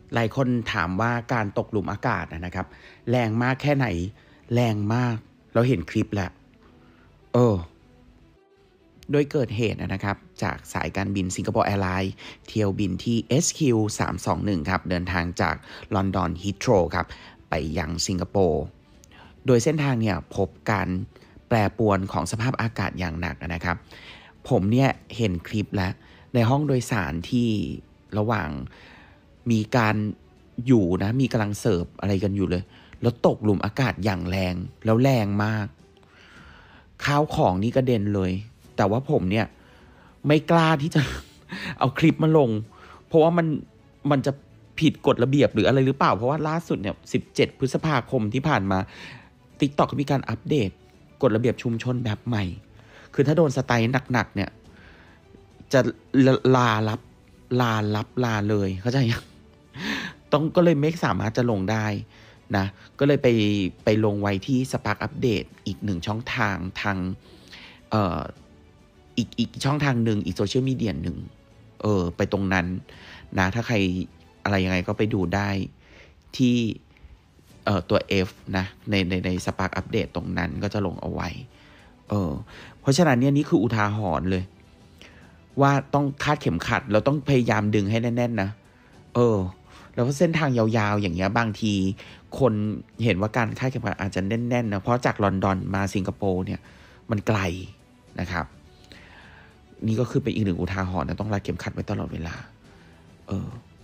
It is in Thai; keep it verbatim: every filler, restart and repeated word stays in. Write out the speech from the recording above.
หลายคนถามว่าการตกหลุมอากาศนะครับแรงมากแค่ไหนแรงมากเราเห็นคลิปแล้วเออโดยเกิดเหตุนะครับจากสายการบินสิงคโปร์แอร์ไลน์เที่ยวบินที่ เอส คิว สามสองหนึ่งครับเดินทางจากลอนดอนฮีทโธรครับไปยังสิงคโปร์โดยเส้นทางเนี่ยพบการแปรปรวนของสภาพอากาศอย่างหนักนะครับผมเนี่ยเห็นคลิปแล้วในห้องโดยสารที่ระหว่างมีการอยู่นะมีกำลังเสิร์ฟอะไรกันอยู่เลยแล้วตกหลุมอากาศอย่างแรงแล้วแรงมากข้าวของนี่กระเด็นเลยแต่ว่าผมเนี่ยไม่กล้าที่จะ เอาคลิปมาลงเพราะว่ามันมันจะผิดกฎระเบียบหรืออะไรหรือเปล่าเพราะว่าล่าสุดเนี่ยสิบเจ็ดพฤษภาคมที่ผ่านมา TikTok ก็มีการอัปเดตกฎระเบียบชุมชนแบบใหม่คือถ้าโดนสไตล์หนักๆเนี่ยจะลาลับลาลับลาเลยเข้าใจยังต้องก็เลยไม่สามารถจะลงได้นะก็เลยไปไปลงไว้ที่ Spark Update อีกหนึ่งช่องทางทางเอ่ออีกอีกช่องทางหนึ่งอีกโซเชียลมีเดียหนึ่งเออไปตรงนั้นนะถ้าใครอะไรยังไงก็ไปดูได้ที่เอ่อตัว F นะในในใน Spark Update ตรงนั้นก็จะลงเอาไว้เออเพราะฉะนั้นเนี่ยนี่คืออุทาหรณ์เลยว่าต้องคาดเข็มขัดเราต้องพยายามดึงให้แน่นๆนะเออแล้วเส้นทางยาวๆอย่างเงี้ยบางทีคนเห็นว่าการคาดเข็มขัดอาจจะแน่นๆนะเพราะจากลอนดอนมาสิงคโปร์เนี่ยมันไกลนะครับนี่ก็คือเป็นอีกหนึ่งอุทาหรณ์นะต้องรัดเข็มขัดไว้ตลอดเวลาเออ